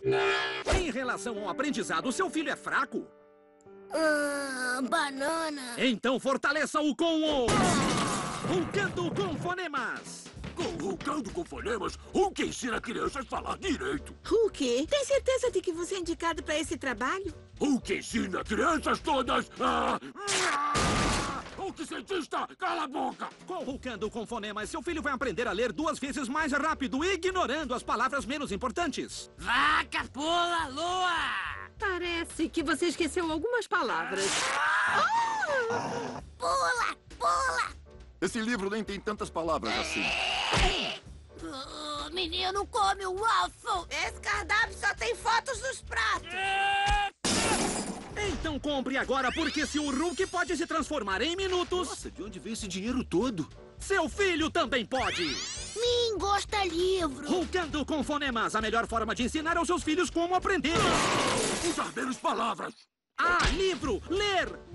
Em relação ao aprendizado, seu filho é fraco? Banana. Então fortaleça-o com o... Roncando com Fonemas. Roncando com Fonemas, Hulk ensina crianças a falar direito. Hulk, tem certeza de que você é indicado para esse trabalho? Hulk ensina crianças todas Hulk cientista, cala a boca! Com Roncando com Fonemas, seu filho vai aprender a ler 2 vezes mais rápido, ignorando as palavras menos importantes. Vaca pula lua. Parece que você esqueceu algumas palavras. Pula, pula. Esse livro nem tem tantas palavras assim. Menino, come o waffle. Esse cardápio só tem fotos dos pratos. Então compre agora, porque se o Hulk pode se transformar em minutos... Nossa, de onde veio esse dinheiro todo? Seu filho também pode! Mim gosta livro. Roncando com Fonemas, a melhor forma de ensinar aos seus filhos como aprender. Usar menos palavras. Livro! Ler!